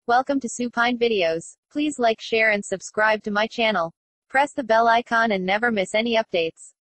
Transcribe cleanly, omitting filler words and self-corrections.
Welcome to Supine Videos. Please like, share and subscribe to my channel. Press the bell icon and never miss any updates.